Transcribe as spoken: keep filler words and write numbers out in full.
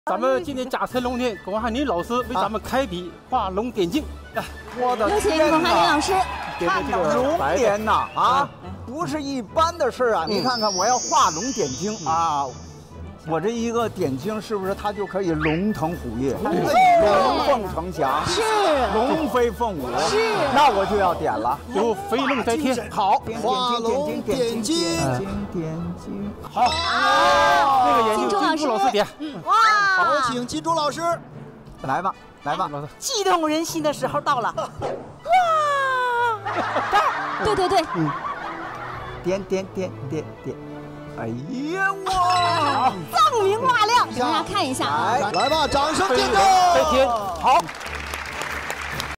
咱们今天甲辰龙年，龚汉林老师为咱们开笔画龙点睛。来， 我的有请天龚汉林老师。 看到龙点呐啊，不是一般的事啊！你看看，我要画龙点睛啊。 我这一个点睛，是不是它就可以龙腾虎跃、龙凤呈祥、 是龙飞凤舞？ 是， 那我就要点了， 有飞龙在天。 好， 画龙点睛， 点点睛。 好，那个眼睛金珠老师点。 哇！有请金珠老师， 来吧，来吧， 老师。 激动人心的时候到了。哇！ 对对对， 嗯，点点点点点。 哎呀哇！ 锃明瓦亮， 给大家看一下啊！ 来吧，掌声见证！ 在天，好。